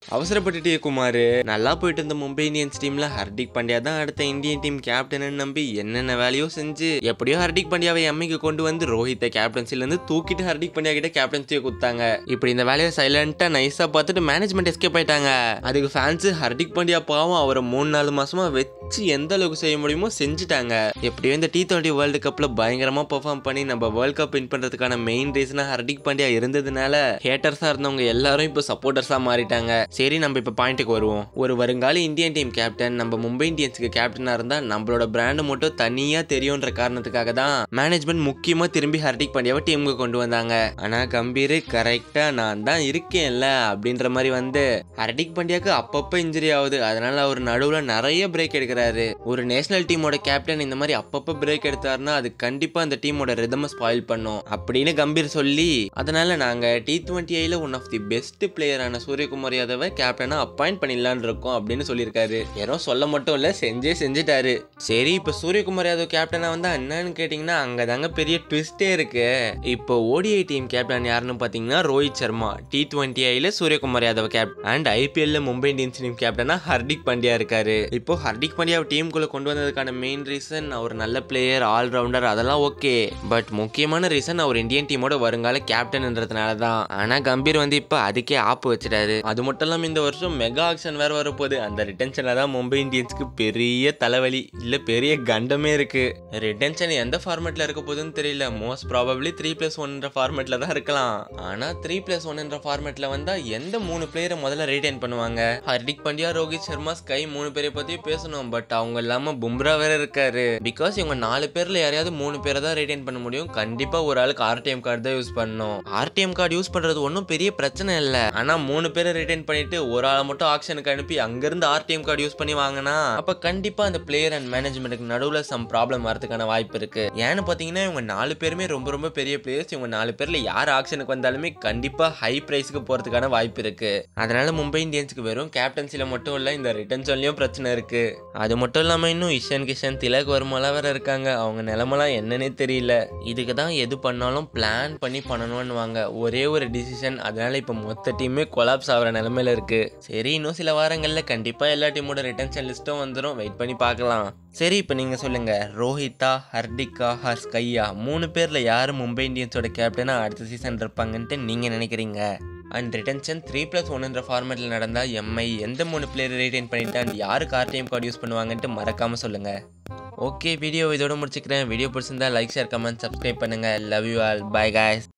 அவசரப்பட்டுட்டே குமார். நல்லா போயிட்டு இருந்த மும்பை இந்தியன்ஸ் டீம்ல ஹர்திக் பாண்டியா தான் அடுத்த இந்தியன் டீம் கேப்டன் நம்பி என்னென்ன வேலையோ செஞ்சு எப்படியோ ஹர்திக் பாண்டியாவை எம்ஐக்கு கொண்டு வந்து ரோஹித்தை கேப்டன்சில இருந்து தூக்கிட்டு ஹர்திக் பாண்டியா கிட்ட கேப்டன்சியை கொடுத்தாங்க. இப்படி இந்த வேலையை சைலண்டா நைஸா பார்த்துட்டு மேனேஜ்மெண்ட் எஸ்கேப் ஆயிட்டாங்க. அதுக்கு ஃபேன்ஸ் ஹர்திக் பாண்டியா பாவம் அவரை 3-4 மாசமா வச்சு எந்த அளவுக்கு செய்ய முடியுமோ செஞ்சுட்டாங்க. எப்படியோ இந்த T20 வேர்ல்டு கப்ல பயங்கரமா பெர்ஃபார்ம் பண்ணி நம்ம வேர்ல்ட் கப் வின் பண்றதுக்கான மெயின் ரீசனா ஹர்திக் பாண்டியா இருந்ததுனால ஹேட்டர்ஸா இருந்தவங்க எல்லாரும் இப்போ சப்போர்ட்டர்ஸா மாறிட்டாங்க. சரி, நம்ம இப்ப பாயிண்ட்டுக்கு வருவோம். ஒரு வருங்கால இந்தியன் டீம் கேப்டன் நம்ம மும்பை இந்தியன்ஸ்க்கு கேப்டனா இருந்தா நம்மளோட பிராண்ட் மட்டும் தனியா தெரியும்ன்ற காரணத்துக்காக தான் மேனேஜ்மெண்ட் முக்கியமா திரும்பி ஹர்திக் பாண்டியாவை டீமுக்கு கொண்டு வந்தாங்க. ஆனா கம்பீர் கரெக்டா நான் தான் இருக்கேன்ல அப்படின்ற மாதிரி வந்து ஹர்திக் பாண்டியாக்கு அப்பப்ப இன்ஜுரி ஆகுது. அதனால அவர் நடுவுல நிறைய பிரேக் எடுக்கிறாரு. ஒரு நேஷனல் டீமோட கேப்டன் இந்த மாதிரி அப்பப்ப பிரேக் எடுத்தாருன்னா அது கண்டிப்பா அந்த டீமோட ரிதமை ஸ்பாயில் பண்ணும் அப்படின்னு கம்பீர் சொல்லி, அதனால நாங்க T20ல ஒன் ஆஃப் தி பெஸ்ட் பிளேயரான சூரியகுமார் யாதவை கேப்டனா அப்பாயிண்ட் பண்ணிடலான்னு இருக்கோம் அப்படின்னு சொல்லியிருக்காரு. யாரும் சொல்ல மட்டும் இல்ல, செஞ்சுட்டாரு. சரி, இப்ப சூரியகுமார் யாதவ் கேப்டனா வந்தா என்னன்னு கேட்டீங்கன்னா அங்கதாங்க பெரிய ட்விஸ்டே இருக்கு. இப்போ ODI டீம் கேப்டன் யாருன்னு பாத்தீங்கன்னா ரோஹித் சர்மா, T20ல சூரியகுமார் யாதவ் கேப்டன் அண்ட் IPLல மும்பை இந்தியன்ஸ் டீம் கேப்டனா ஹர்திக் பாண்டியா இருக்காரு. இப்போ ஹர்திக் பாண்டியா டீமுக்குள்ள கொண்டு வந்ததுக்கான மெயின் ரீசன் அவர் நல்ல பிளேயர், ஆல்ரவுண்டர், அதெல்லாம் ஓகே. பட் முக்கியமான ரீசன் அவர் இந்தியன் டீமோட வருங்கால கேப்டன்ன்றதுனால தான். ஆனா கம்பீர் வந்து இப்ப அதுக்கே ஆப்பு வச்சிட்டாரு. அது மட்டும் இல்லாம இந்த வருஷம் மெகா ஆக்ஷன் வேற வரப்போகுது. அந்த ரிட்டன்ஷன்ல தான் மும்பை இந்தியன்ஸ்க்கு பெரிய தலைவலி இல்ல பெரிய கண்டமே இருக்கு. ரிட்டன்ஷன் எந்த ஃபார்மேட்ல இருக்க போகுதுன்னு தெரியல. மோஸ்ட் ப்ராபபிலி 3+1 ஃபார்மேட்ல தான் இருக்கலாம். ஆனா 3+1 ஃபார்மேட்ல வந்தா எந்த 3 பிளேயரை முதல்ல ரிட்டைன் பண்ணுவாங்க? ஹர்திக் பாண்டியா, ரோஹித் சர்மா, ஸ்கை 3 பேரை பத்தி பேசணும். பட் அவங்க இல்லாம பும்ரா வேற இருக்காரு. பிகாஸ் இவங்க 4 பேர்ல யாரையாவது 3 பேரை தான் ரிட்டைன் பண்ண முடியும். கண்டிப்பா ஒரு ஆளுக்கு RTM கார்டு தான் யூஸ் பண்ணணும். RTM கார்டு யூஸ் பண்றது ஒன்றும் பெரிய பிரச்சனை இல்லை. ஆனா 3 பேரை ரிட்டைன் பண்ணிட்டு ஒரு ஆளை மட்டும் ஆக்ஷனுக்கு அனுப்பி அங்கிருந்து RTM கார்டு யூஸ் பண்ணி வாங்கினா அப்ப கண்டிப்பா அந்த பிளேயர் அண்ட் மேனேஜ்மெண்ட்டுக்கு நடுவுல சம் ப்ராப்ளம் வரதுக்கான வாய்ப்பு இருக்கு. ஏன்னு பாத்தீங்கன்னா இவங்க 4 பேருமே ரொம்ப ரொம்ப பெரிய பிளேயர்ஸ். இவங்க 4 பேர்ல யார் ஆக்ஷனுக்கு வந்தாலுமே கண்டிப்பா ஹை பிரைஸ்க்கு போறதுக்கான வாய்ப்பு இருக்கு. அதனால மும்பை இந்தியன்ஸ்க்கு வெறும் கேப்டன்சில மட்டும் இல்ல, இந்த ரிட்டன்ஷன்லயும் பிரச்சனை இருக்கு. அது மட்டும் இல்லாம இன்னும் இஷான் கிஷன், திலக் வர்மாலாம் வேற இருக்காங்க. அவங்க நிலைமெல்லாம் என்னன்னே தெரியல. இதுக்கு தான் எது பண்ணாலும் பிளான் பண்ணி பண்ணணும்னு வாங்க, ஒரே ஒரு டிசிஷன். அதனால இப்ப மொத்த டீமே கொலாப்ஸ் ஆகிற நிலைமையில இருக்கு. சரி, இன்னும் சில வாரங்கள்ல கண்டிப்பா எல்லா டீமோட ரிட்டன்ஷன் லிஸ்ட்டும் வந்துடும். வெயிட் பண்ணி பார்க்கலாம். சரி, இப்போ நீங்கள் சொல்லுங்கள், ரோஹித்தா, ஹர்திக்கா, ஸ்கையா 3 பேரில் யார் மும்பை இந்தியன்ஸோட கேப்டனாக அடுத்த சீசன் இருப்பாங்கன்ட்டு நீங்கள் நினைக்கிறீங்க? அண்ட் ரிட்டன்ஷன் 3+1 ஃபார்மேட்டில் நடந்தால் எம்ஐ எந்த 3 பிளேயர் ரிட்டைன் பண்ணிட்டு அண்ட் யாருக்கு RTM கார்டு யூஸ் பண்ணுவாங்கன்ட்டு மறக்காமல் சொல்லுங்கள். ஓகே, வீடியோ இதோட முடிச்சுக்கிறேன். வீடியோ பிடிச்சிருந்தா லைக், ஷேர், கமெண்ட், சப்ஸ்கிரைப் பண்ணுங்கள். Love you all. Bye guys.